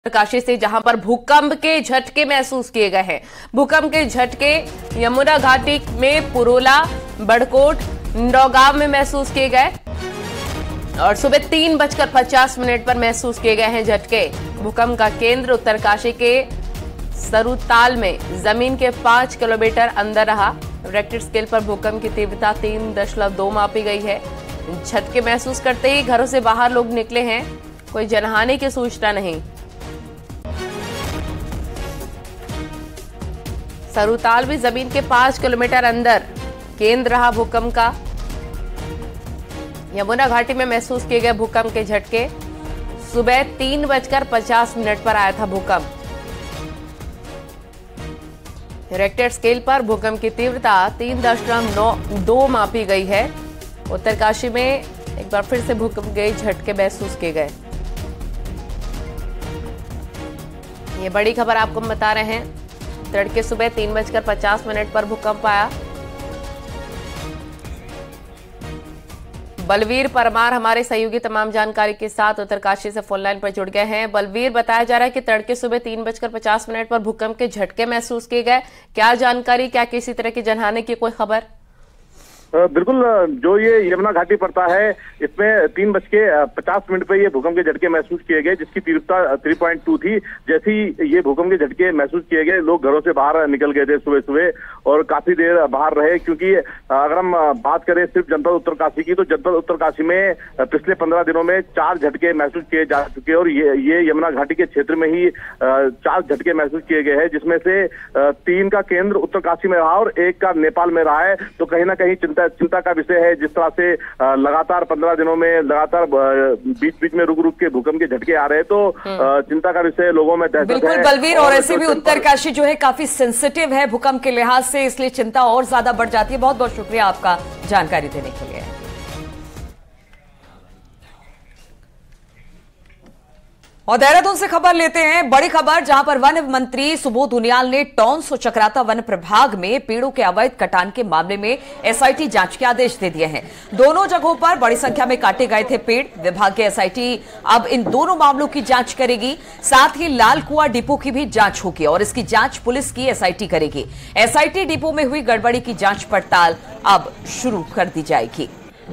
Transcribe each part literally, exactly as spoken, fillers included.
काशी से जहां पर भूकंप के झटके महसूस किए गए हैं। भूकंप के झटके यमुना घाटी में पुरोला, बड़कोट, नौगांव में महसूस किए गए और सुबह तीन बजकर पचास मिनट पर महसूस किए गए हैं झटके। भूकंप का केंद्र उत्तरकाशी के सरुताल में जमीन के पांच किलोमीटर अंदर रहा। रेक्टर स्केल पर भूकंप की तीव्रता तीन दशमलव दो मापी गई है। झटके महसूस करते ही घरों से बाहर लोग निकले हैं। कोई जनहानि की सूचना नहीं। सरुताल भी जमीन के पांच किलोमीटर अंदर केंद्र रहा भूकंप का। यमुना घाटी में महसूस किए गए भूकंप के झटके सुबह तीन बजकर पचास मिनट पर आया था भूकंप। रेक्टर स्केल पर भूकंप की तीव्रता तीन दशमलव नौ दो मापी गई है। उत्तरकाशी में एक बार फिर से भूकंप के झटके महसूस किए गए। ये बड़ी खबर आपको हम बता रहे हैं। तड़के सुबह तीन बजकर पचास मिनट पर भूकंप आया। बलवीर परमार हमारे सहयोगी तमाम जानकारी के साथ उत्तरकाशी से फोन लाइन पर जुड़ गए हैं। बलवीर, बताया जा रहा है कि तड़के सुबह तीन बजकर पचास मिनट पर भूकंप के झटके महसूस किए गए। क्या जानकारी, क्या किसी तरह की जनहानि की कोई खबर? बिल्कुल, जो ये यमुना घाटी पड़ता है इसमें तीन बज के पचास मिनट पे ये भूकंप के झटके महसूस किए गए, जिसकी तीव्रता तीन पॉइंट दो थी। जैसे ही ये भूकंप के झटके महसूस किए गए, लोग घरों से बाहर निकल गए थे सुबह सुबह और काफी देर बाहर रहे। क्योंकि अगर हम बात करें सिर्फ जनपद उत्तरकाशी की, तो जनपद उत्तरकाशी में पिछले पंद्रह दिनों में चार झटके महसूस किए जा चुके हैं और ये ये यमुना घाटी के क्षेत्र में ही चार झटके महसूस किए गए हैं, जिसमें से तीन का केंद्र उत्तरकाशी में रहा और एक का नेपाल में रहा है। तो कहीं ना कहीं चिंता चिंता का विषय है। जिस तरह से लगातार पंद्रह दिनों में लगातार बीच बीच में रुक रुक के भूकंप के झटके आ रहे हैं, तो चिंता का विषय लोगों में दहशत है। बिल्कुल बलवीर, और ऐसे भी उत्तरकाशी जो है काफी सेंसिटिव है भूकंप के लिहाज से, इसलिए चिंता और ज्यादा बढ़ जाती है। बहुत बहुत शुक्रिया आपका जानकारी देने के लिए। और देहरादून से खबर लेते हैं, बड़ी खबर, जहां पर वन मंत्री सुबोध उनियाल ने टॉन्स और चक्राता वन प्रभाग में पेड़ों के अवैध कटान के मामले में एसआईटी जांच के आदेश दे दिए हैं। दोनों जगहों पर बड़ी संख्या में काटे गए थे पेड़। विभाग के एसआईटी अब इन दोनों मामलों की जांच करेगी। साथ ही लाल कुआं डिपो की भी जांच होगी और इसकी जांच पुलिस की एसआईटी करेगी। एसआईटी डिपो में हुई गड़बड़ी की जांच पड़ताल अब शुरू कर दी जाएगी।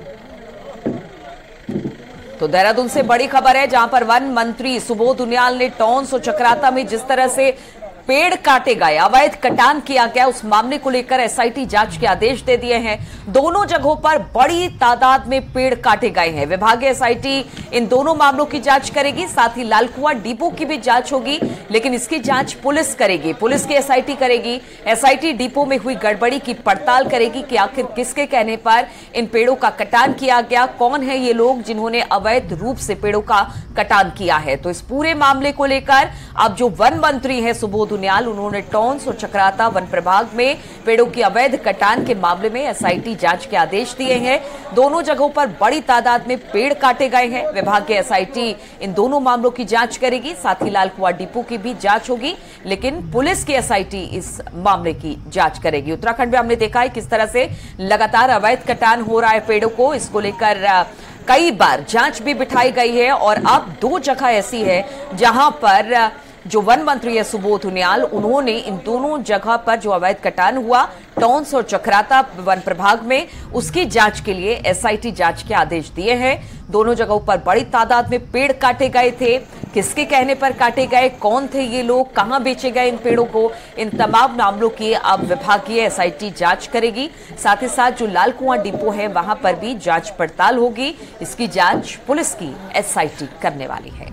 तो देहरादून से बड़ी खबर है, जहां पर वन मंत्री सुबोध उनियाल ने टॉन्स और चक्राता में जिस तरह से पेड़ काटे गए, अवैध कटान किया गया, उस मामले को लेकर एसआईटी जांच के आदेश दे दिए हैं। दोनों जगहों पर बड़ी तादाद में पेड़ काटे गए हैं। विभागीय एसआईटी इन दोनों मामलों की जांच करेगी। साथ ही लालकुआं डिपो की भी जांच होगी, लेकिन इसकी जांच पुलिस करेगी। पुलिस की एसआईटी करेगी। एसआईटी डिपो में हुई गड़बड़ी की पड़ताल करेगी कि आखिर किसके कहने पर इन पेड़ों का कटान किया गया, कौन है ये लोग जिन्होंने अवैध रूप से पेड़ों का कटान किया है। तो इस पूरे मामले को लेकर अब जो वन मंत्री है सुबोध उनियाल, उन्होंने टॉन्स और चक्राता वन प्रभाग में पेड़ों की अवैध कटान के मामले में एसआईटी जांच के आदेश दिए हैं। दोनों जगहों पर बड़ी तादाद में पेड़ काटे गए हैं। विभाग के एसआईटी इन दोनों मामलों की जांच करेगी। साथ ही लाल कुआं डिपो की भी जांच होगी, लेकिन पुलिस की एसआईटी इस मामले की जांच करेगी। उत्तराखंड में हमने देखा है किस तरह से लगातार अवैध कटान हो रहा है पेड़ों को। इसको लेकर कई बार जांच भी बिठाई गई है और अब दो जगह ऐसी है जहां पर जो वन मंत्री है सुबोध उनियाल, उन्होंने इन दोनों जगह पर जो अवैध कटान हुआ टॉन्स और चक्राता वन प्रभाग में, उसकी जांच के लिए एसआईटी जांच के आदेश दिए हैं। दोनों जगहों पर बड़ी तादाद में पेड़ काटे गए थे। किसके कहने पर काटे गए, कौन थे ये लोग, कहां बेचे गए इन पेड़ों को, इन तमाम मामलों की अब विभागीय एसआईटी जांच करेगी। साथ ही साथ जो लाल कुआं डिपो है वहां पर भी जांच पड़ताल होगी। इसकी जांच पुलिस की एसआईटी करने वाली है।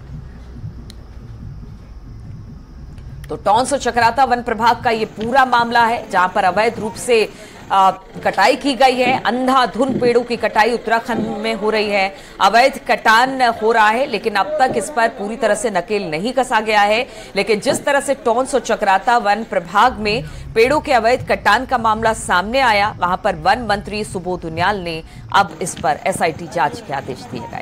तो टॉन्स और चक्राता वन प्रभाग का ये पूरा मामला है, जहां पर अवैध रूप से आ, कटाई की गई है। अंधाधुंध पेड़ों की कटाई उत्तराखंड में हो रही है। अवैध कटान हो रहा है, लेकिन अब तक इस पर पूरी तरह से नकेल नहीं कसा गया है। लेकिन जिस तरह से टॉन्स और चक्राता वन प्रभाग में पेड़ों के अवैध कटान का मामला सामने आया, वहां पर वन मंत्री सुबोध उनियाल ने अब इस पर एसआईटी जांच के आदेश दिए गए।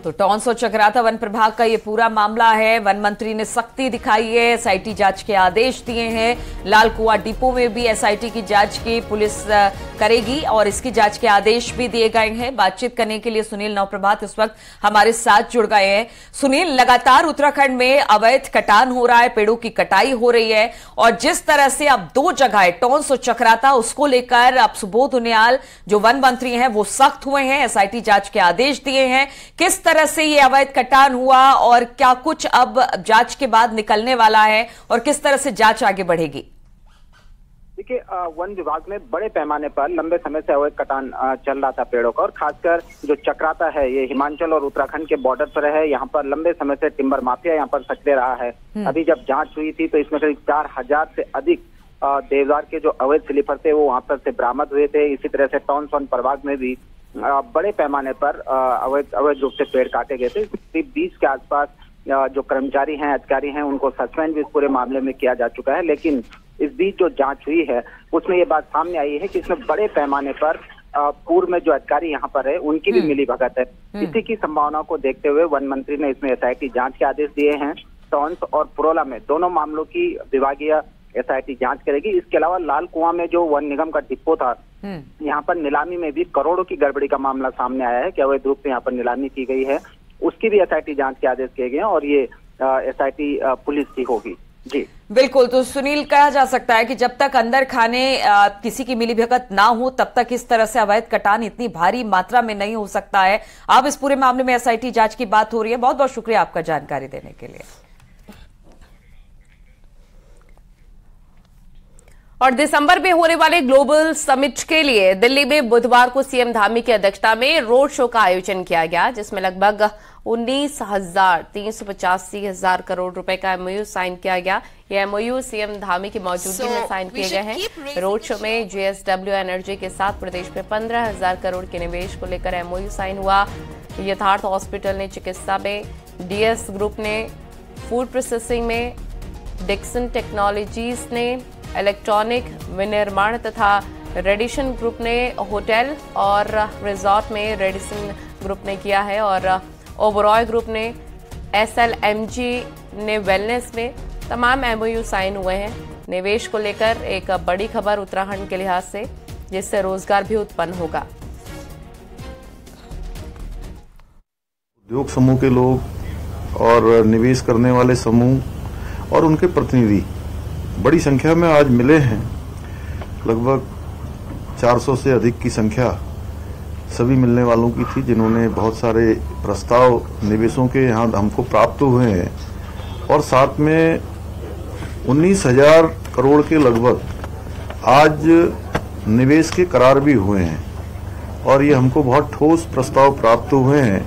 तो टॉन्स और चक्राता वन प्रभाग का ये पूरा मामला है। वन मंत्री ने सख्ती दिखाई है, एसआईटी जांच के आदेश दिए हैं। लाल कुआं डिपो में भी एसआईटी की जांच की पुलिस करेगी और इसकी जांच के आदेश भी दिए गए हैं। बातचीत करने के लिए सुनील नवप्रभात इस वक्त हमारे साथ जुड़ गए हैं। सुनील, लगातार उत्तराखंड में अवैध कटान हो रहा है, पेड़ों की कटाई हो रही है और जिस तरह से अब दो जगह टॉन्स और चक्राता, उसको लेकर अब सुबोध उनियाल जो वन मंत्री हैं वो सख्त हुए हैं, एसआईटी जांच के आदेश दिए हैं। किस तरह से ये अवैध कटान हुआ और क्या कुछ अब जांच के बाद निकलने वाला है और किस तरह से जांच आगे बढ़ेगी? देखिए, वन विभाग में बड़े पैमाने पर लंबे समय से अवैध कटान चल रहा था पेड़ों का, और खासकर जो चक्राता है ये हिमाचल और उत्तराखंड के बॉर्डर पर है। यहाँ पर लंबे समय से टिम्बर माफिया यहाँ पर सक्रिय रहा है। अभी जब जांच हुई थी तो इसमें करीब चार हजार से अधिक देवदार के जो अवैध स्लीपर थे वो वहां पर से बरामद हुए थे। इसी तरह से टॉन्स वन प्रभाग में भी बड़े पैमाने पर अवैध अवैध रूप से पेड़ काटे गए थे। करीब बीस के आसपास जो कर्मचारी हैं, अधिकारी हैं, उनको सस्पेंड भी इस पूरे मामले में किया जा चुका है। लेकिन इस बीच जो जांच हुई है उसमें ये बात सामने आई है कि इसमें बड़े पैमाने पर पूर्व में जो अधिकारी यहाँ पर है उनकी भी मिली भगत है। इसी की संभावना को देखते हुए वन मंत्री ने इसमें एसआईटी जांच के आदेश दिए हैं। टॉन्स और पुरोला में दोनों मामलों की विभागीय एसआईटी जांच करेगी। इसके अलावा लाल कुआं में जो वन निगम का डिपो था, यहाँ पर नीलामी में भी करोड़ों की गड़बड़ी का मामला सामने आया है कि अवैध रूप से यहाँ पर नीलामी की गई है। उसकी भी एसआईटी जांच के आदेश किए गए हैं और ये एसआईटी पुलिस की होगी। जी बिल्कुल। तो सुनील, कहा जा सकता है कि जब तक अंदर खाने आ, किसी की मिलीभगत ना हो तब तक इस तरह से अवैध कटान इतनी भारी मात्रा में नहीं हो सकता है। अब इस पूरे मामले में एसआईटी जांच की बात हो रही है। बहुत बहुत शुक्रिया आपका जानकारी देने के लिए। और दिसंबर में होने वाले ग्लोबल समिट के लिए दिल्ली में बुधवार को सीएम धामी की अध्यक्षता में रोड शो का आयोजन किया गया, जिसमें लगभग उन्नीस हजार तीन सौ पचासी हजार करोड़ रुपए का एमओयू साइन किया गया। यह एमओयू सीएम धामी की मौजूदगी में साइन किए गए हैं। रोड शो में जेएसडब्ल्यू एनर्जी के साथ प्रदेश में पंद्रह हजार करोड़ के निवेश को लेकर एमओयू साइन हुआ। यथार्थ हॉस्पिटल ने चिकित्सा में, डीएस ग्रुप ने फूड प्रोसेसिंग में, डिक्सन टेक्नोलॉजीज ने इलेक्ट्रॉनिक विनिर्माण तथा रेडिसन ग्रुप ने होटल और रिजॉर्ट में रेडिसन ग्रुप ने किया है और ओबरॉय ग्रुप ने, एसएलएमजी ने वेलनेस में तमाम एमओयू साइन हुए हैं। निवेश को लेकर एक बड़ी खबर उत्तराखंड के लिहाज से, जिससे रोजगार भी उत्पन्न होगा। उद्योग समूह के लोग और निवेश करने वाले समूह और उनके प्रतिनिधि बड़ी संख्या में आज मिले हैं। लगभग चार सौ से अधिक की संख्या सभी मिलने वालों की थी, जिन्होंने बहुत सारे प्रस्ताव निवेशों के यहाँ हमको प्राप्त हुए हैं और साथ में उन्नीस हजार करोड़ के लगभग आज निवेश के करार भी हुए हैं और ये हमको बहुत ठोस प्रस्ताव प्राप्त हुए हैं।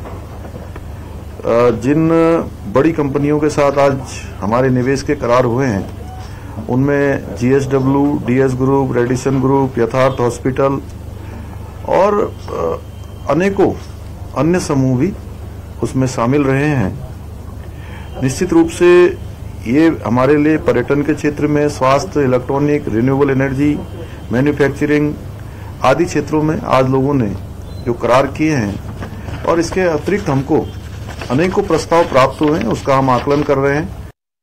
जिन बड़ी कंपनियों के साथ आज हमारे निवेश के करार हुए हैं उनमें GSW, DS group, Radisson group, Yatharth hospital और अनेकों अन्य समूह भी उसमें शामिल रहे हैं। निश्चित रूप से ये हमारे लिए पर्यटन के क्षेत्र में, स्वास्थ्य, इलेक्ट्रॉनिक, रिन्यूएबल एनर्जी, मैन्युफैक्चरिंग आदि क्षेत्रों में आज लोगों ने जो करार किए हैं और इसके अतिरिक्त हमको अनेकों प्रस्ताव प्राप्त हुए हैं, उसका हम आकलन कर रहे हैं।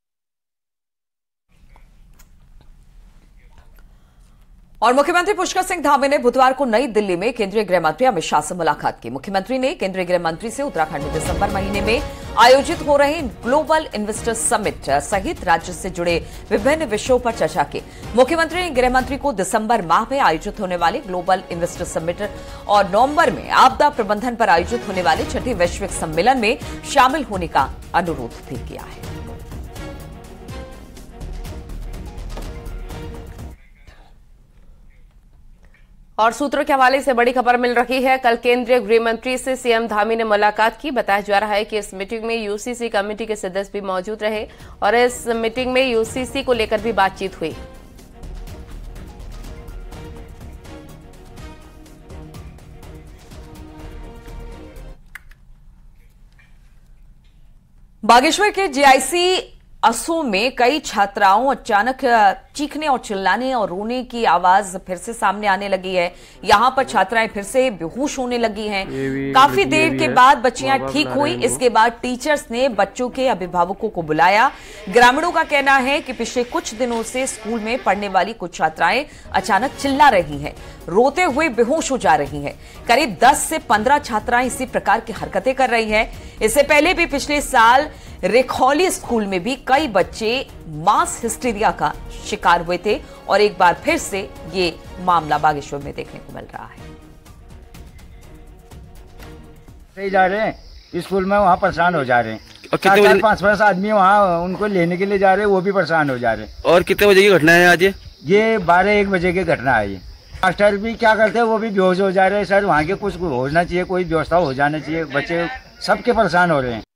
और मुख्यमंत्री पुष्कर सिंह धामी ने बुधवार को नई दिल्ली में केंद्रीय गृह मंत्री अमित शाह से मुलाकात की। मुख्यमंत्री ने केंद्रीय गृह मंत्री से उत्तराखंड में दिसंबर महीने में आयोजित हो रहे ग्लोबल इन्वेस्टर्स समिट सहित राज्य से जुड़े विभिन्न विषयों पर चर्चा की। मुख्यमंत्री ने गृह मंत्री को दिसंबर माह में आयोजित होने वाले ग्लोबल इन्वेस्टर्स समिट और नवंबर में आपदा प्रबंधन पर आयोजित होने वाले छठे वैश्विक सम्मेलन में शामिल होने का अनुरोध भी किया है। और सूत्रों के हवाले से बड़ी खबर मिल रही है। कल केंद्रीय गृह मंत्री से सीएम धामी ने मुलाकात की। बताया जा रहा है कि इस मीटिंग में यूसीसी कमेटी के सदस्य भी मौजूद रहे और इस मीटिंग में यूसीसी को लेकर भी बातचीत हुई। बागेश्वर के जीआईसी असम में कई छात्राओं अचानक चीखने और चिल्लाने और रोने की आवाज फिर से सामने आने लगी है। यहां पर छात्राएं फिर से बेहोश होने लगी हैं। काफी देर के बाद बच्चियां ठीक हुई। इसके बाद टीचर्स ने बच्चों के अभिभावकों को बुलाया। ग्रामीणों का कहना है कि पिछले कुछ दिनों से स्कूल में पढ़ने वाली कुछ छात्राएं अचानक चिल्ला रही हैं, रोते हुए बेहोश हो जा रही हैं। करीब दस से पंद्रह छात्राएं इसी प्रकार की हरकतें कर रही हैं। इससे पहले भी पिछले साल रेखौली स्कूल में भी कई बच्चे मास हिस्टीरिया का शिकार हुए थे और एक बार फिर से ये मामला बागेश्वर में देखने को मिल रहा है। जा रहे हैं स्कूल में, वहाँ परेशान हो जा रहे हैं। चार चार पांच पांच आदमी वहाँ उनको लेने के लिए जा रहे हैं, वो भी परेशान हो जा रहे हैं। और कितने बजे की घटना है आज? ये बारह एक बजे की घटना है। ये मास्टर भी क्या करते हैं, वो भी बेहोश हो जा रहे हैं। सर वहाँ के कुछ होना चाहिए, कोई व्यवस्था हो जाना चाहिए। बच्चे सबके परेशान हो रहे हैं।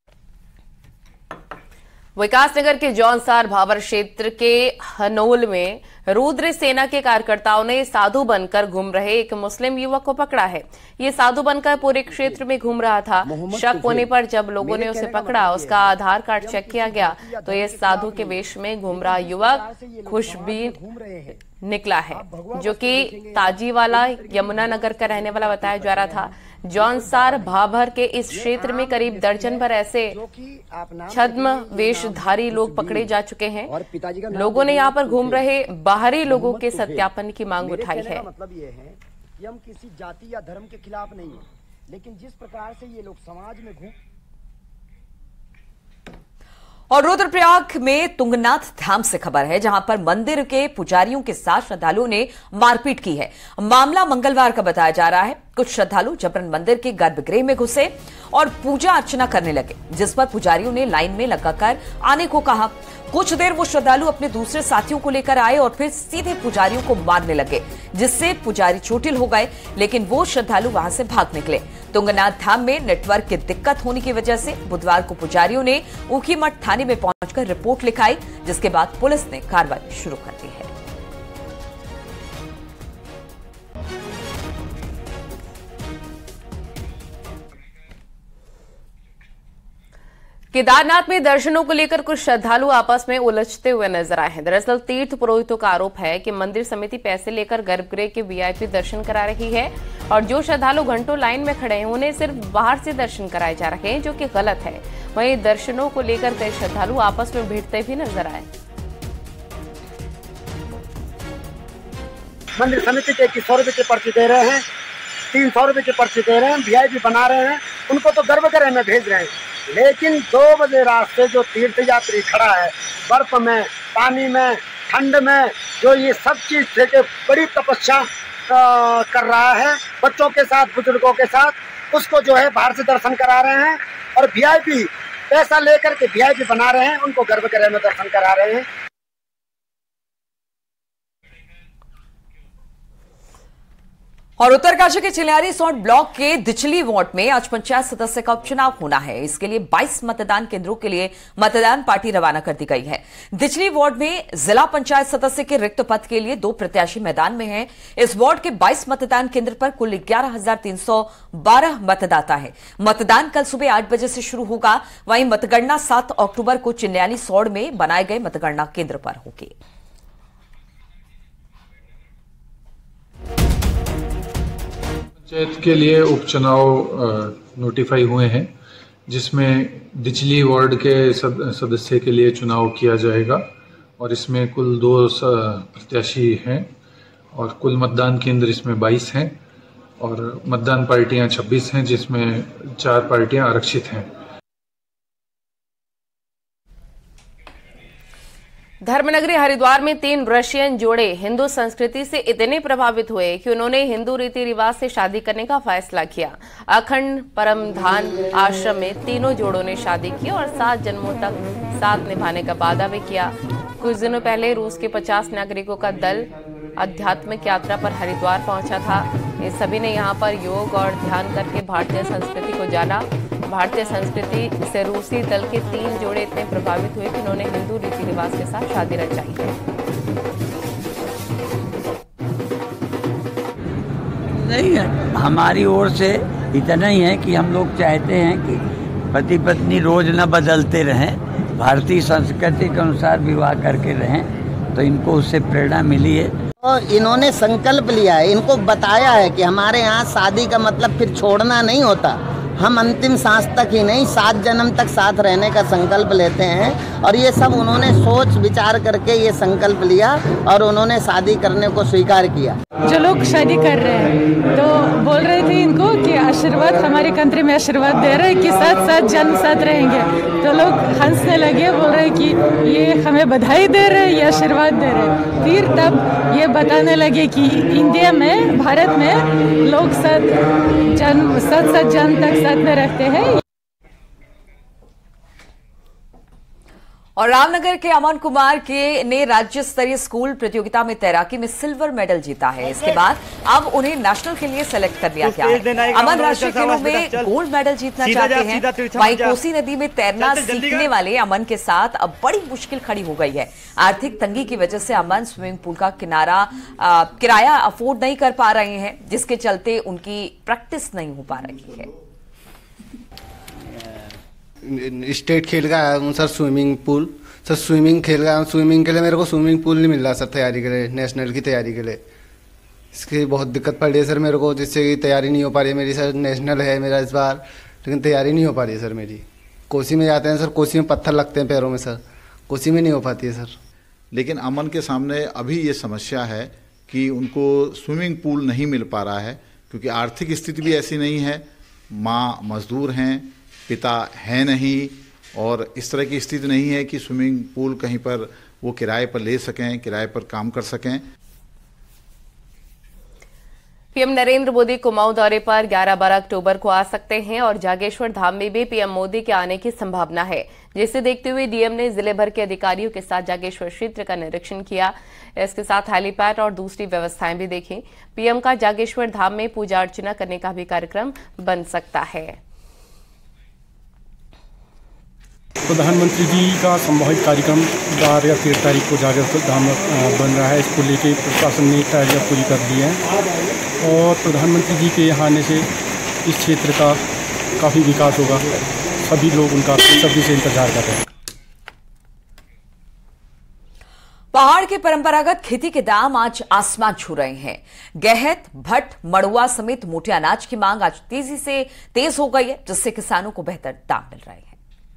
विकासनगर के जौनसार भाबर क्षेत्र के हनोल में रुद्र सेना के कार्यकर्ताओं ने साधु बनकर घूम रहे एक मुस्लिम युवक को पकड़ा है। ये साधु बनकर पूरे क्षेत्र में घूम रहा था। शक होने पर जब लोगों ने उसे पकड़ा, उसका आधार कार्ड चेक किया गया तो ये साधु के वेश में घूम रहा युवक खुशबीन निकला है, जो कि ताजीवाला यमुना नगर का रहने वाला बताया जा रहा था। जौनसार भाभर के इस क्षेत्र में करीब दर्जन भर ऐसे छद्म वेशधारी लोग पकड़े जा चुके हैं। लोगों ने यहाँ पर घूम रहे बाहरी लोगों के सत्यापन की मांग उठाई है। मतलब ये है कि हम किसी जाति या धर्म के खिलाफ नहीं है, लेकिन जिस प्रकार से ये लोग समाज में घूम और रुद्रप्रयाग में तुंगनाथ धाम से खबर है, जहां पर मंदिर के पुजारियों के साथ श्रद्धालुओं ने मारपीट की है। मामला मंगलवार का बताया जा रहा है। कुछ श्रद्धालु जबरन मंदिर के गर्भगृह में घुसे और पूजा अर्चना करने लगे, जिस पर पुजारियों ने लाइन में लगाकर आने को कहा। कुछ देर वो श्रद्धालु अपने दूसरे साथियों को लेकर आए और फिर सीधे पुजारियों को मारने लगे, जिससे पुजारी चोटिल हो गए, लेकिन वो श्रद्धालु वहां से भाग निकले। तुंगनाथ धाम में नेटवर्क की दिक्कत होने की वजह से बुधवार को पुजारियों ने ऊखीमठ थाने में पहुंचकर रिपोर्ट लिखाई, जिसके बाद पुलिस ने कार्रवाई शुरू कर दी है। केदारनाथ में दर्शनों को लेकर कुछ श्रद्धालु आपस में उलझते हुए नजर आए हैं। दरअसल तीर्थ पुरोहितों का आरोप है कि मंदिर समिति पैसे लेकर गर्भगृह के वीआईपी दर्शन करा रही है और जो श्रद्धालु घंटों लाइन में खड़े हैं उन्हें सिर्फ बाहर से दर्शन कराए जा रहे हैं, जो कि गलत है। वहीं दर्शनों को लेकर कई श्रद्धालु आपस में भिड़ते भी नजर आए। मंदिर समिति के इक्कीस सौ रुपए की पर्ची दे रहे हैं, तीन सौ रुपए की पर्ची दे रहे हैं, वीआईपी बना रहे हैं, उनको तो गर्भगृह में भेज रहे हैं। लेकिन दो बजे रात से जो तीर्थ यात्री खड़ा है, बर्फ में, पानी में, ठंड में, जो ये सब चीज से बड़ी तपस्या कर रहा है बच्चों के साथ, बुजुर्गों के साथ, उसको जो है बाहर से दर्शन करा रहे हैं और वीआईपी पैसा लेकर के वीआईपी बना रहे हैं, उनको गर्भगृह में दर्शन करा रहे हैं। और उत्तरकाशी के चिलियारी सौंड ब्लॉक के दिचली वार्ड में आज पंचायत सदस्य का उपचुनाव होना है। इसके लिए बाईस मतदान केंद्रों के लिए मतदान पार्टी रवाना कर दी गई है। दिचली वार्ड में जिला पंचायत सदस्य के रिक्त पद के लिए दो प्रत्याशी मैदान में हैं। इस वार्ड के बाईस मतदान केंद्र पर कुल ग्यारह हजार तीन सौ बारह मतदाता है। मतदान कल सुबह आठ बजे से शुरू होगा। वहीं मतगणना सात अक्टूबर को चिलियारी सौंड में बनाए गए मतगणना केंद्र पर होगी। पंचायत के लिए उपचुनाव नोटिफाई हुए हैं, जिसमें दिचली वार्ड के सदस्य के लिए चुनाव किया जाएगा और इसमें कुल दो प्रत्याशी हैं और कुल मतदान केंद्र इसमें बाईस हैं और मतदान पार्टियां छब्बीस हैं, जिसमें चार पार्टियां आरक्षित हैं। धर्मनगरी हरिद्वार में तीन रशियन जोड़े हिंदू संस्कृति से इतने प्रभावित हुए कि उन्होंने हिंदू रीति रिवाज से शादी करने का फैसला किया। अखंड परमधान आश्रम में तीनों जोड़ों ने शादी की और सात जन्मों तक साथ निभाने का वादा भी किया। कुछ दिनों पहले रूस के पचास नागरिकों का दल आध्यात्मिक यात्रा पर हरिद्वार पहुंचा था। ये सभी ने यहाँ पर योग और ध्यान करके भारतीय संस्कृति को जाना। भारतीय संस्कृति से रूसी दल के तीन जोड़े इतने प्रभावित हुए कि उन्होंने हिंदू रीति रिवाज के साथ शादी रचाई है। नहीं है, हमारी ओर से इतना ही है कि हम लोग चाहते हैं कि पति पत्नी रोज न बदलते रहें, भारतीय संस्कृति के अनुसार विवाह करके रहें, तो इनको उससे प्रेरणा मिली है। और इन्होंने संकल्प लिया है, इनको बताया है कि हमारे यहाँ शादी का मतलब फिर छोड़ना नहीं होता, हम अंतिम सांस तक ही नहीं सात जन्म तक साथ रहने का संकल्प लेते हैं। और ये सब उन्होंने सोच विचार करके ये संकल्प लिया और उन्होंने शादी करने को स्वीकार किया। जो लोग शादी कर रहे हैं तो बोल रहे थे इनको कि आशीर्वाद, हमारे कंट्री में आशीर्वाद दे रहे हैं कि साथ साथ जन्म साथ रहेंगे, तो लोग हंसने लगे, बोल रहे कि ये हमें बधाई दे रहे हैं, ये आशीर्वाद दे रहे हैं। फिर तब ये बताने लगे कि इंडिया में, भारत में लोग साथ जन्म साथ साथ जन्म तक साथ में रहते हैं। और रामनगर के अमन कुमार के ने राज्य स्तरीय स्कूल प्रतियोगिता में तैराकी में सिल्वर मेडल जीता है। इसके बाद अब उन्हें नेशनल के लिए सेलेक्ट कर लिया गया है। अमन राष्ट्रीय खेलों में गोल्ड मेडल जीतना चाहते हैं। वहीं कोसी नदी में तैरना सीखने वाले अमन के साथ अब बड़ी मुश्किल खड़ी हो गई है। आर्थिक तंगी की वजह से अमन स्विमिंग पूल का किनारा आ, किराया अफोर्ड नहीं कर पा रहे हैं, जिसके चलते उनकी प्रैक्टिस नहीं हो पा रही है। स्टेट खेल का आया हूँ sir, swimming pool sir, swimming खेल का स्विमिंग के लिए मेरे को स्विमिंग पूल नहीं मिल रहा सर तैयारी के लिए, नेशनल की तैयारी के लिए। इसकी बहुत दिक्कत पड़ रही है सर मेरे को, जिससे कि तैयारी नहीं हो पा रही है मेरी सर। नेशनल है मेरा इस बार, लेकिन तैयारी नहीं हो पा रही है सर मेरी। कोसी में जाते हैं सर, कोसी में पत्थर लगते हैं पैरों में सर, कोसी में नहीं हो पाती है सर। लेकिन अमन के सामने अभी ये समस्या है कि उनको स्विमिंग पूल नहीं मिल पा रहा है, क्योंकि आर्थिक स्थिति भी ऐसी नहीं है। माँ मजदूर हैं, पिता है नहीं, और इस तरह की स्थिति नहीं है कि स्विमिंग पूल कहीं पर वो किराए पर ले सकें, किराए पर काम कर सकें। पीएम नरेंद्र मोदी कुमाऊं दौरे पर ग्यारह बारह अक्टूबर को आ सकते हैं और जागेश्वर धाम में भी पीएम मोदी के आने की संभावना है, जिसे देखते हुए डीएम ने जिले भर के अधिकारियों के साथ जागेश्वर क्षेत्र का निरीक्षण किया। इसके साथ हेलीपैड और दूसरी व्यवस्थाएं भी देखी। पीएम का जागेश्वर धाम में पूजा अर्चना करने का भी कार्यक्रम बन सकता है। प्रधानमंत्री जी का संभावित कार्यक्रम बारह या तेरह तारीख को जागेश्वर धाम बन रहा है। इसको लेके प्रशासन ने तैयारियां पूरी कर दी है और प्रधानमंत्री जी के यहाँ आने से इस क्षेत्र का काफ़ी विकास होगा। सभी लोग उनका सभी से इंतजार कर रहे हैं। पहाड़ के परंपरागत खेती के दाम आज आसमान छू रहे हैं। गेहत, भट्ट, मड़ुआ समेत मोटे अनाज की मांग आज तेजी से तेज हो गई है, जिससे किसानों को बेहतर दाम मिल रहे हैं।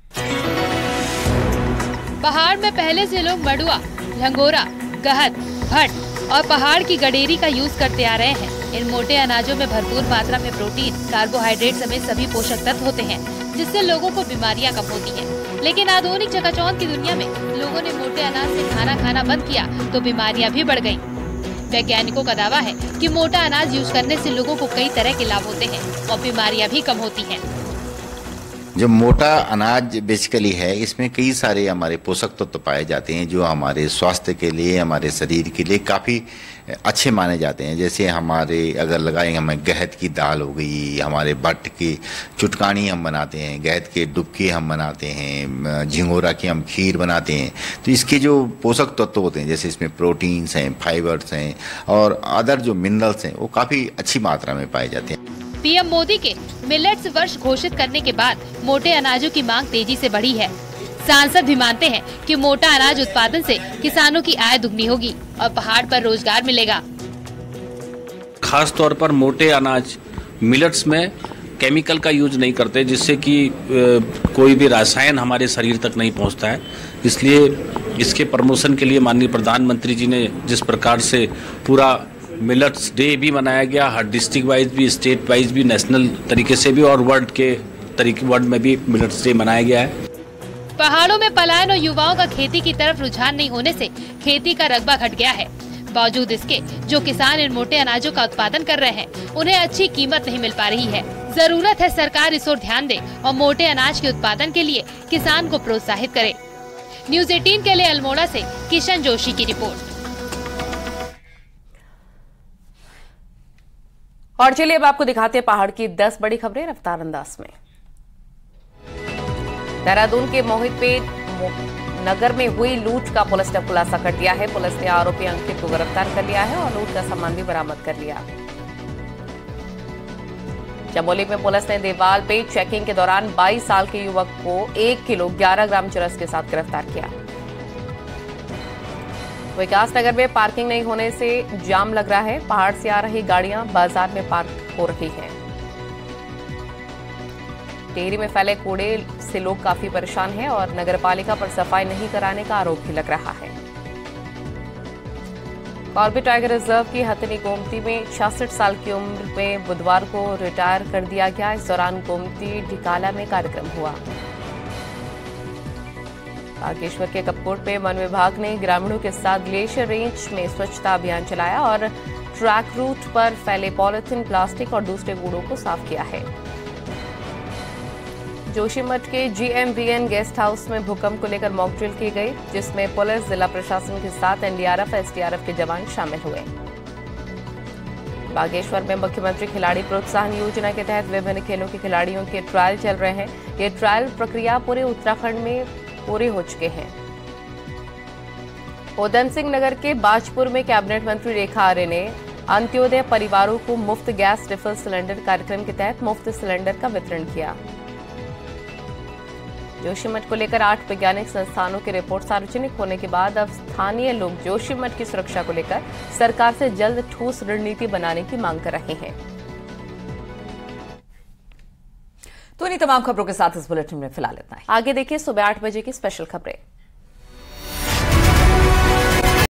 पहाड़ में पहले से लोग मड़ुआ, झंगोरा, गहत, भट्ट और पहाड़ की गडेरी का यूज करते आ रहे हैं। इन मोटे अनाजों में भरपूर मात्रा में प्रोटीन, कार्बोहाइड्रेट समेत सभी पोषक तत्व होते हैं, जिससे लोगों को बीमारियां कम होती हैं। लेकिन आधुनिक चकाचौंध की दुनिया में लोगों ने मोटे अनाज से खाना खाना बंद किया तो बीमारियां भी बढ़ गयी। वैज्ञानिकों का दावा है कि मोटा अनाज यूज करने से लोगों को कई तरह के लाभ होते हैं और बीमारियां भी कम होती हैं। जो मोटा अनाज बेसिकली है, इसमें कई सारे हमारे पोषक तत्व तो पाए जाते हैं जो हमारे स्वास्थ्य के लिए, हमारे शरीर के लिए काफ़ी अच्छे माने जाते हैं। जैसे हमारे अगर लगाएंगे, हमें गहत की दाल हो गई, हमारे भट्ट की चुटकानी हम बनाते हैं, गहत के डुबके हम बनाते हैं, झिंगोरा की हम खीर बनाते हैं। तो इसके जो पोषक तत्व होते हैं, जैसे इसमें प्रोटीन्स हैं, फाइबर्स हैं और अदर जो मिनरल्स हैं, वो काफ़ी अच्छी मात्रा में पाए जाते हैं। पीएम मोदी के मिलेट्स वर्ष घोषित करने के बाद मोटे अनाजों की मांग तेजी से बढ़ी है। सांसद भी मानते हैं कि मोटा अनाज उत्पादन से किसानों की आय दुगनी होगी और पहाड़ पर रोजगार मिलेगा। खास तौर पर मोटे अनाज मिलेट्स में केमिकल का यूज नहीं करते, जिससे कि कोई भी रसायन हमारे शरीर तक नहीं पहुंचता है। इसलिए इसके प्रमोशन के लिए माननीय प्रधानमंत्री जी ने जिस प्रकार से पूरा मिलेट्स डे भी मनाया गया, हर डिस्ट्रिक्ट वाइज भी, स्टेट वाइज भी, नेशनल तरीके से भी और वर्ल्ड के तरीके वर्ल्ड में भी मिलेट्स डे मनाया गया है। पहाड़ों में पलायन और युवाओं का खेती की तरफ रुझान नहीं होने से खेती का रकबा घट गया है। बावजूद इसके जो किसान इन मोटे अनाजों का उत्पादन कर रहे हैं, उन्हें अच्छी कीमत नहीं मिल पा रही है। जरूरत है सरकार इस ओर ध्यान दे और मोटे अनाज के उत्पादन के लिए किसान को प्रोत्साहित करे। न्यूज अठारह के लिए अल्मोड़ा से किशन जोशी की रिपोर्ट। और चलिए अब आपको दिखाते हैं पहाड़ की दस बड़ी खबरें रफ्तार अंदाज में। देहरादून के मोहितपेट नगर में हुई लूट का पुलिस ने खुलासा कर दिया है। पुलिस ने आरोपी अंकित को गिरफ्तार कर लिया है और लूट का सामान भी बरामद कर लिया। चमोली में पुलिस ने देवाल पे चेकिंग के दौरान बाईस साल के युवक को एक किलो ग्यारह ग्राम चरस के साथ गिरफ्तार किया। विकासनगर में पार्किंग नहीं होने से जाम लग रहा है। पहाड़ से आ रही गाड़ियां बाजार में पार्क हो रही हैं। टेहरी में फैले कूड़े से लोग काफी परेशान हैं और नगरपालिका पर सफाई नहीं कराने का आरोप भी लग रहा है। कॉर्बेट टाइगर रिजर्व की हथनी गोमती में छियासठ साल की उम्र में बुधवार को रिटायर कर दिया गया। इस दौरान गोमती ढिकाला में कार्यक्रम हुआ। बागेश्वर के कपकोट में वन विभाग ने ग्रामीणों के साथ ग्लेशियर रेंज में स्वच्छता अभियान चलाया और ट्रैक रूट पर फैले पॉलिथीन, प्लास्टिक और दूसरे कूड़ों को साफ किया है। जोशीमठ के जीएमवीएन गेस्ट हाउस में भूकंप को लेकर मॉक ड्रिल की गई, जिसमें पुलिस, जिला प्रशासन के साथ एनडीआरएफ, एसडीआरएफ के जवान शामिल हुए। बागेश्वर में मुख्यमंत्री खिलाड़ी प्रोत्साहन योजना के तहत विभिन्न खेलों के खिलाड़ियों के ट्रायल चल रहे हैं। ये ट्रायल प्रक्रिया पूरे उत्तराखंड में पूरे हो चुके हैं। उधम सिंह नगर के बाजपुर में कैबिनेट मंत्री रेखा आर्य ने अंत्योदय परिवारों को मुफ्त गैस रिफिल सिलेंडर कार्यक्रम के तहत मुफ्त सिलेंडर का वितरण किया। जोशीमठ को लेकर आठ वैज्ञानिक संस्थानों की रिपोर्ट सार्वजनिक होने के बाद अब स्थानीय लोग जोशीमठ की सुरक्षा को लेकर सरकार से जल्द ठोस रणनीति बनाने की मांग कर रहे हैं। तो इन्हीं तमाम खबरों के साथ इस बुलेटिन में फिलहाल इतना ही। आगे देखिए सुबह आठ बजे की स्पेशल खबरें।